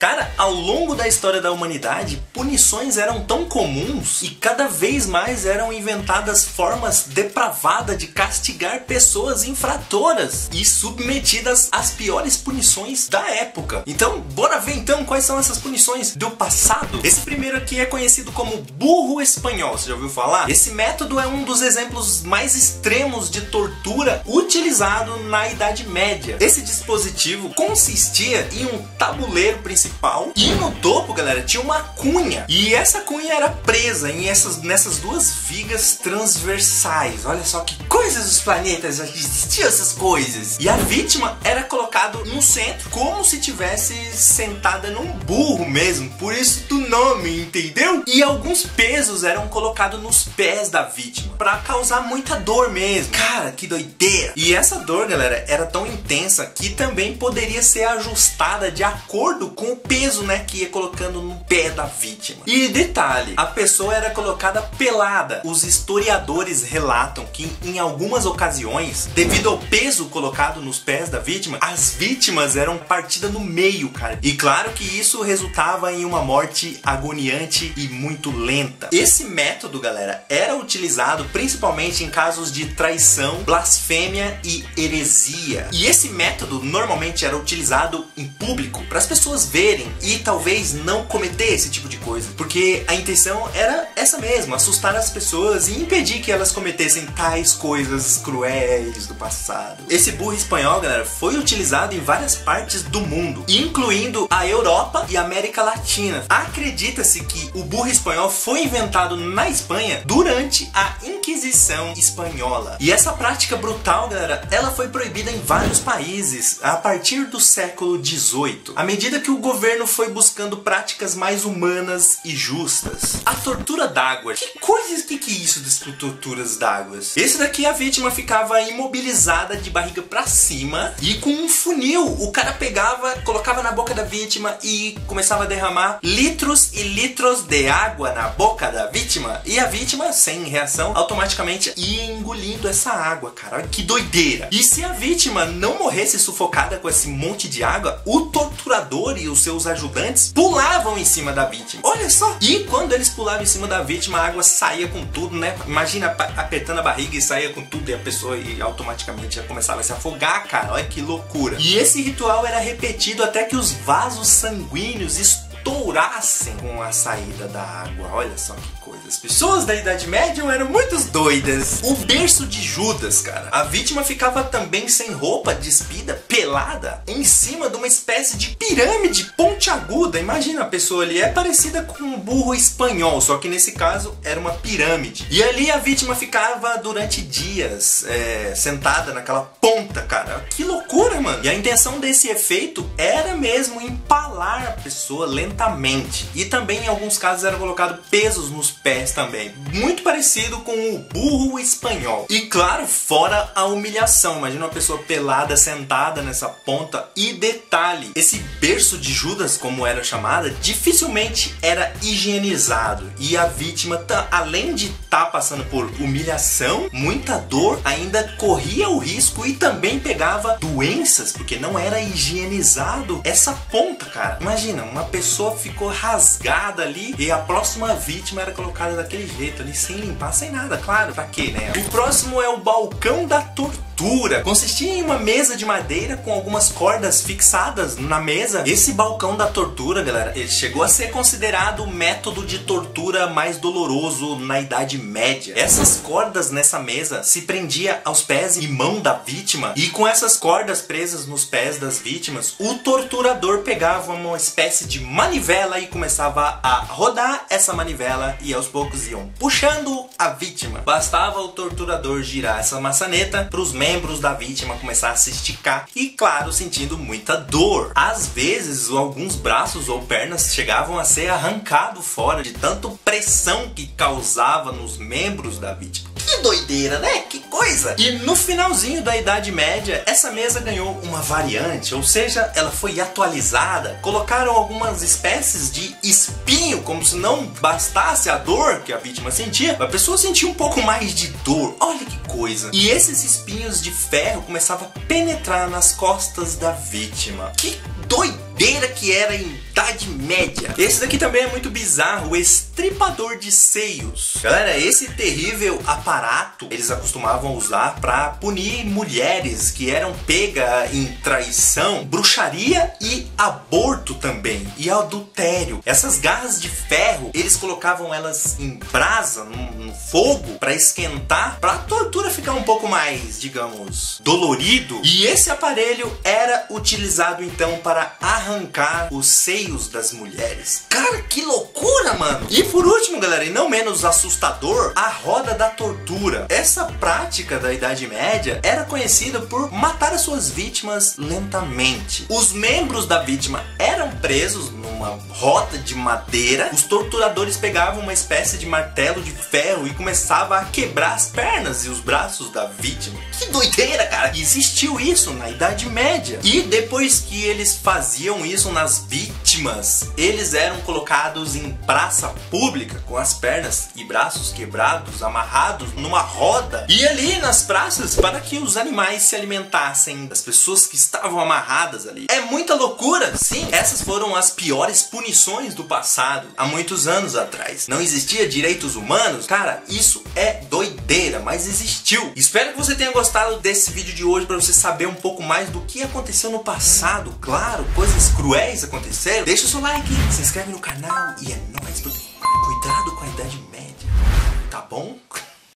Cara, ao longo da história da humanidade, punições eram tão comuns e cada vez mais eram inventadas formas depravadas de castigar pessoas infratoras e submetidas às piores punições da época. Então, bora ver então quais são essas punições do passado. Esse primeiro aqui é conhecido como burro espanhol, você já ouviu falar? Esse método é um dos exemplos mais extremos de tortura utilizado na Idade Média. Esse dispositivo consistia em um tabuleiro principal e no topo, galera, tinha uma cunha. E essa cunha era presa nessas duas vigas transversais. Olha só que coisas dos planetas, já existiam essas coisas. E a vítima era colocado no centro, como se tivesse sentada num burro mesmo. Por isso do nome, entendeu? E alguns pesos eram colocados nos pés da vítima, pra causar muita dor mesmo. Cara, que doideira! E essa dor, galera, era tão intensa que também poderia ser ajustada de acordo com o peso, né, que ia colocando no pé da vítima. E detalhe, a pessoa era colocada pelada. Os historiadores relatam que em algumas ocasiões, devido ao peso colocado nos pés da vítima, as vítimas eram partidas no meio, cara. E claro que isso resultava em uma morte agoniante e muito lenta. Esse método, galera, era utilizado principalmente em casos de traição, blasfêmia e heresia. E esse método normalmente era utilizado em público para as pessoas verem e talvez não cometer esse tipo de coisa, porque a intenção era essa mesmo, assustar as pessoas e impedir que elas cometessem tais coisas cruéis do passado. Esse burro espanhol, galera, foi utilizado em várias partes do mundo, incluindo a Europa e a América Latina. Acredita-se que o burro espanhol foi inventado na Espanha durante a Inquisição Espanhola. E essa prática brutal, galera, ela foi proibida em vários países a partir do século XVIII, à medida que o governo foi buscando práticas mais humanas e justas. A tortura d'água. Que coisas, que é isso das torturas d'água? Esse daqui, a vítima ficava imobilizada de barriga pra cima e com um funil. O cara pegava, colocava na boca da vítima e começava a derramar litros e litros de água na boca da vítima. E a vítima, sem reação, automaticamente ia engolindo essa água, cara. Olha que doideira. E se a vítima não morresse sufocada com esse monte de água, o torturador e os seus ajudantes pulavam em cima da vítima. Olha só! E quando eles pulavam em cima da vítima, a água saía com tudo, né? Imagina apertando a barriga e saía com tudo e a pessoa automaticamente já começava a se afogar, cara. Olha que loucura. E esse ritual era repetido até que os vasos sanguíneos estourassem com a saída da água. Olha só que coisa. As pessoas da Idade Média eram muito doidas. O berço de Judas, cara. A vítima ficava também sem roupa, despida, pelada, em cima de uma espécie de pirâmide pontiaguda. Imagina, a pessoa ali é parecida com um burro espanhol, só que nesse caso era uma pirâmide. E ali a vítima ficava durante dias sentada naquela ponta, cara. Que loucura, mano. E a intenção desse efeito era mesmo empalar a pessoa lentamente. E também em alguns casos era colocado pesos nos pés também. Muito parecido com o burro espanhol. E claro, fora a humilhação. Imagina uma pessoa pelada, sentada nessa ponta. E detalhe, esse berço de Judas, como era chamada, dificilmente era higienizado. E a vítima, além de estar passando por humilhação, muita dor, ainda corria o risco e também pegava doenças, porque não era higienizado essa ponta, cara. Imagina, uma pessoa ficou rasgada ali e a próxima vítima era colocada daquele jeito ali, sem limpar, sem nada, claro, pra quê, né? O próximo é o balcão da tortura. Consistia em uma mesa de madeira com algumas cordas fixadas na mesa. Esse balcão da tortura, galera, ele chegou a ser considerado o método de tortura mais doloroso na Idade Média. Essas cordas nessa mesa se prendia aos pés e mão da vítima, e com essas cordas presas nos pés das vítimas, o torturador pegava uma espécie de manivela e começava a rodar essa manivela, e aos poucos iam puxando a vítima. Bastava o torturador girar essa maçaneta para os membros da vítima começar a se esticar e, claro, sentindo muita dor. Às vezes, alguns braços ou pernas chegavam a ser arrancados fora de tanto pressão que causava nos membros da vítima. Que doideira, né? Que coisa! E no finalzinho da Idade Média, essa mesa ganhou uma variante, ou seja, ela foi atualizada. Colocaram algumas espécies de espinho, como se não bastasse a dor que a vítima sentia, a pessoa sentia um pouco mais de dor. Olha que coisa! E esses espinhos de ferro começavam a penetrar nas costas da vítima. Que doideira que era em Idade Média. Esse daqui também é muito bizarro, o estripador de seios. Galera, esse terrível aparato eles acostumavam usar para punir mulheres que eram pegas em traição, bruxaria e aborto também, e adultério. Essas garras de ferro, eles colocavam elas em brasa, no fogo, para esquentar, para a tortura ficar um pouco mais, digamos, dolorido. E esse aparelho era utilizado então para arrancar os seios das mulheres. Cara, que loucura, mano! E por último, galera, e não menos assustador, a roda da tortura. Essa prática da Idade Média era conhecida por matar as suas vítimas lentamente. Os membros da vítima eram presos numa roda de madeira. Os torturadores pegavam uma espécie de martelo de ferro e começavam a quebrar as pernas e os braços da vítima. Que doideira, cara! Existiu isso na Idade Média. E depois que eles faziam isso nas vítimas, eles eram colocados em praça pública com as pernas e braços quebrados, amarrados numa roda, e ali nas praças para que os animais se alimentassem das pessoas que estavam amarradas ali. É muita loucura, sim. Essas foram as piores punições do passado, há muitos anos atrás. Não existia direitos humanos? Cara, isso é doideira, mas existiu. Espero que você tenha gostado desse vídeo de hoje para você saber um pouco mais do que aconteceu no passado. Claro, coisas cruéis aconteceram. Deixa o seu like, se inscreve no canal e é nóis. Cuidado com a Idade Média, tá bom?